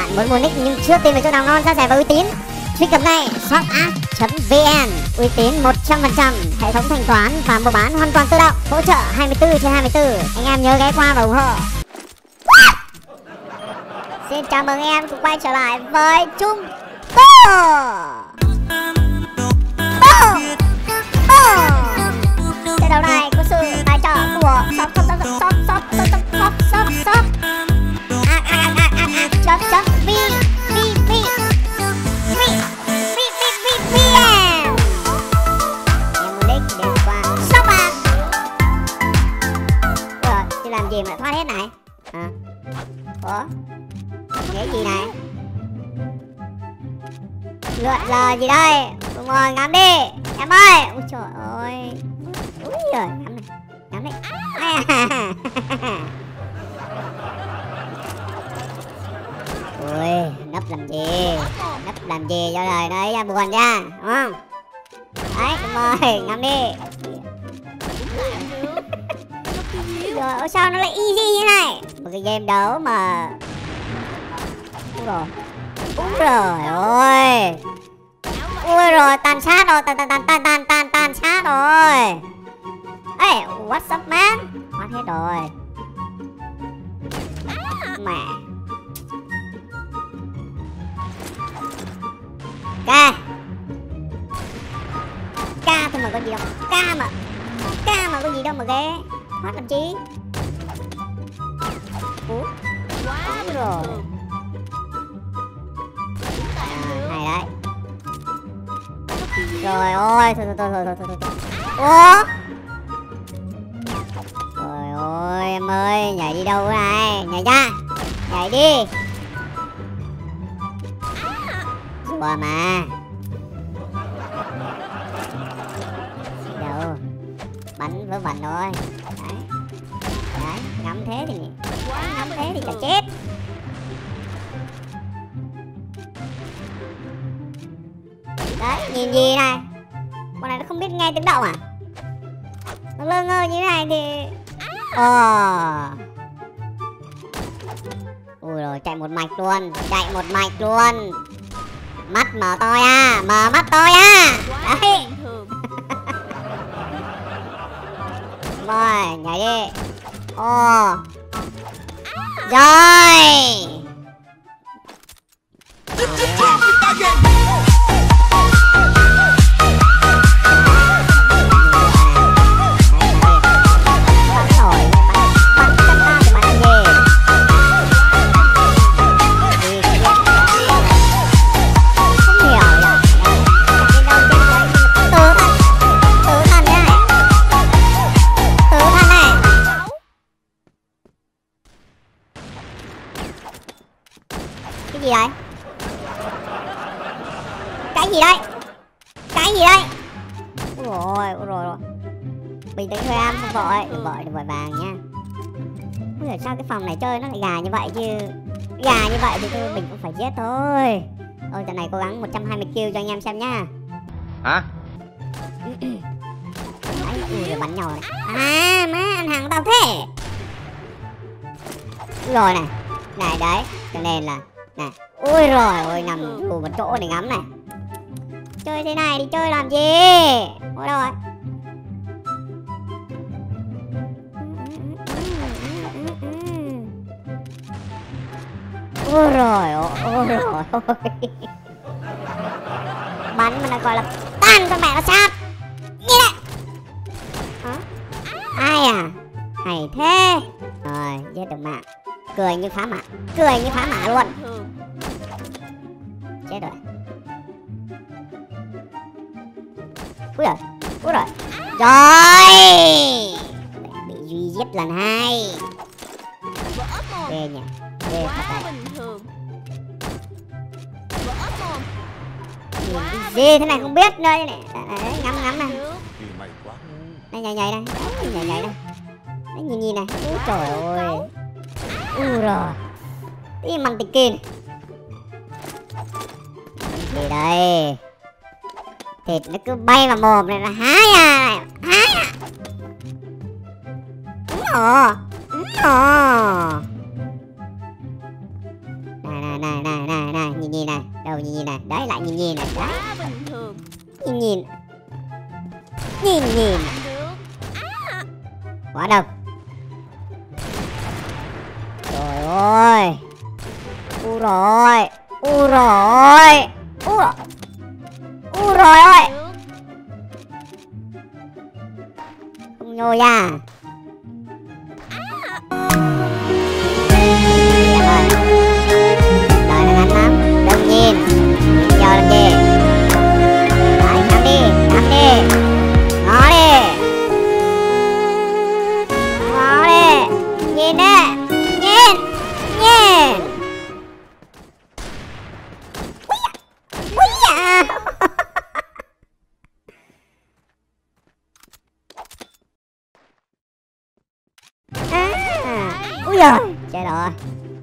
Muốn mua nick nhưng chưa tìm được chỗ nào ngon, giá rẻ và uy tín, truy cập ngay shopapp.vn, uy tín 100%, hệ thống thanh toán và mua bán hoàn toàn tự động, hỗ trợ 24/24. Anh em nhớ ghé qua và ủng hộ. Xin chào mừng em cùng quay trở lại với Trung Tô. Trận đấu này có sự tài trợ của làm gì mà thoát hết này hả? Ủa cái gì này, lượn lờ gì đây? Đúng rồi, ngắm đi em ơi. Ôi trời ơi, úi giời, ngắm này, ngắm đi. Ui, nấp làm gì cho đời đấy buồn nha, đúng không? Đấy, đúng rồi, ngắm đi. Rồi, sao nó lại easy như này? Một cái game đấu mà. Úi rồi ôi. Ui rồi, tàn sát rồi, tàn sát rồi. Ê, what's up man? Hết hết rồi. Mẹ. Ca thôi mà có gì đâu. Ca mà có gì đâu mà ghê. Thoát làm chi? Ủa? Wow rồi. Hay đấy. Rồi ôi, thôi. Ủa? Trời ơi em ơi, nhảy đi đâu này? Nhảy ra. Nhảy đi. Rùa mà. Đâu? Bắn vớ vẩn rồi. Đấy, ngắm thế thì cả chết. Đấy, nhìn gì này? Con này nó không biết nghe tiếng động à? Nó lơ ngơ như thế này thì... Ui rồi, chạy một mạch luôn. Mắt mở to à, mở mắt to à. Đấy. Rồi, nhảy đi. Rồi. Cái gì đây? Ôi rồi. Bình tĩnh thôi em, không vội, đừng vội vàng nha. Không hiểu sao cái phòng này chơi nó lại gà như vậy chứ. Gà như vậy thì mình cũng phải giết thôi. Ôi trận này cố gắng 120 kill cho anh em xem nhá. Hả? Đấy, bắn nhau này. À má, ăn hàng tao thế. Rồi này. Này đấy, cho nên là này. Ui rồi ôi, nằm ngủ một chỗ để ngắm này. Chơi thế này thì chơi làm gì? Ôi rồi. Ôi rồi. Bắn mà nó gọi là tan con mẹ nó sát. Như này. Ai à? Hay thế. Rồi, giết được mạng. Cười như phá mã luôn. Chết rồi. Úi rồi. Rồi. Bị Duy giết lần 2. Ghê nhỉ. Ghê thật đấy. Gì thế này không biết nơi này. Đấy, ngắm này. Đây nhảy đây. Đấy, nhìn này. Úi trời ơi. Ui rồi. Tí măng tịch kia. Gì đây? Thịt nó cứ bay vào mồm này là hái à. Này Đâu nhìn này, đấy lại nhìn này, đấy. Quá bình thường. Nhìn. Làm được. Quá độc. Trời ơi. Rồi. Rồi ơi. Được. Không nhồi à. Đời là ngắn lắm. Đừng nhìn. Giờ làm gì? Đấy, cắm đi. Ngó đi. Nhìn nè. Nhìn. Ui da. Ui giời. Chết rồi.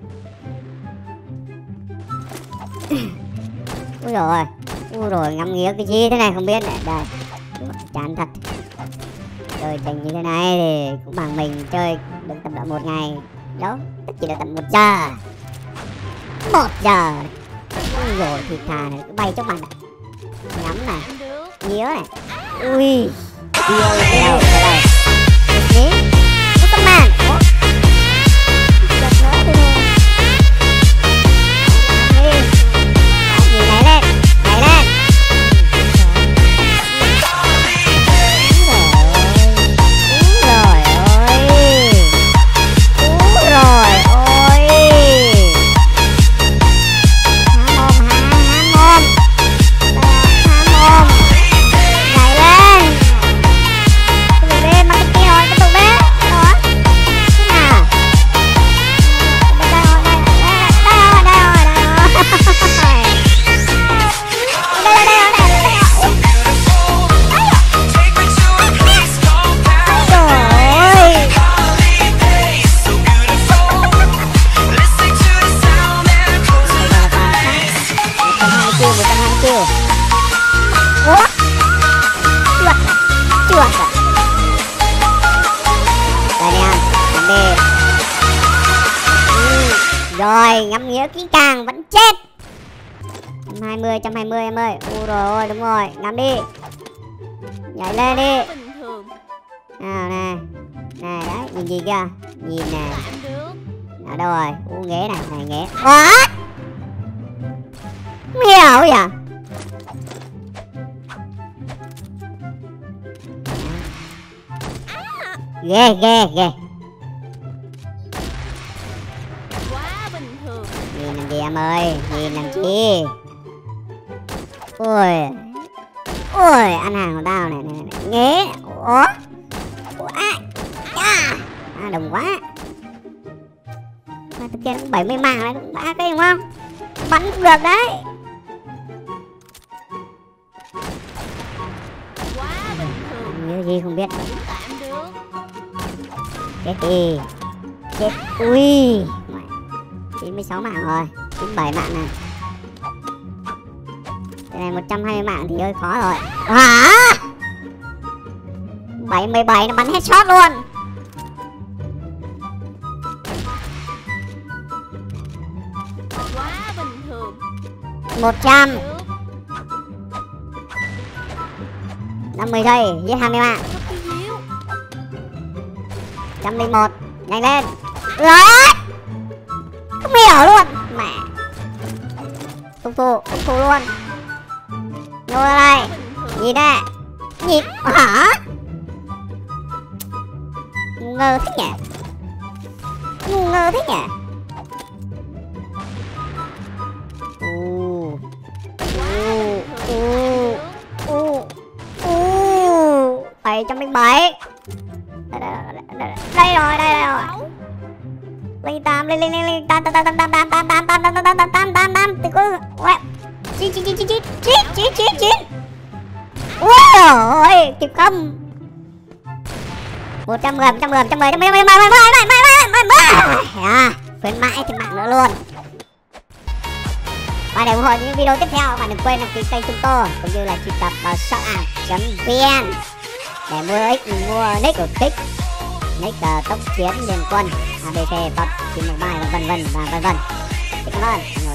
Ui rồi ngắm nghía cái gì thế này không biết này. Đây. Chán thật. Chơi trình như thế này thì cũng bằng mình chơi được tầm độ 1 ngày. Đâu, tất chỉ là tầm 1 giờ. 1 giờ. Ui rồi thịt thà này cứ bay trước mặt này. Ngắm này. Làm được. Nhớ này. Ui. Đâu. Gì? Come on. Giật nữa thôi. Nhìn nhảy lên. Rồi, ngắm nghía kỹ càng vẫn chết. 120 em ơi. Rồi, đúng rồi, ngắm đi. Nhảy lên đi. Bình thường. Nào nè. Này đấy, nhìn gì kìa. Nhìn nè. Làm được. Nào đâu rồi? Nghế này, nghế. What? Không hiểu vậy? Ghê. Quá bình thường. Nhìn làm gì em ơi? Nhìn làm chi? Ôi, ăn hàng của tao này. Nghế. Đồng quá. Mà thực hiện 70 mạng này cũng 3 cây đúng không? Bắn cũng được đấy. Quá bình thường. Như gì không biết. Tạm được. Chết đi. Chết. Ui 96 mạng rồi. 97 mạng này. Cái này 120 mạng thì hơi khó rồi. Hả? 77 nó bắn headshot luôn. Quá bình thường. 100. Được. 50 giây, giết 20 mạng. Rất cái díu. 101. Nhanh lên. Rồi. Không hiểu luôn. Mẹ. Phục thù luôn. Nhô ra đây. Nhìn nè. Nhìn. Hả? Ngu ngơ thế nhỉ? Bảy 107. Đây rồi. Lên 8 lên 8 từ từ. Chín. Ôi kịp không? 110. Khuyến mãi thì mạng nữa luôn. Và để ủng hộ những video tiếp theo, bạn đừng quên đăng ký kênh chúng tôi cũng như là truy cập vào shopart.vn để mua nick của Kích, nick tốc chiến liên quân ABC top 913 vân vân. Cảm ơn.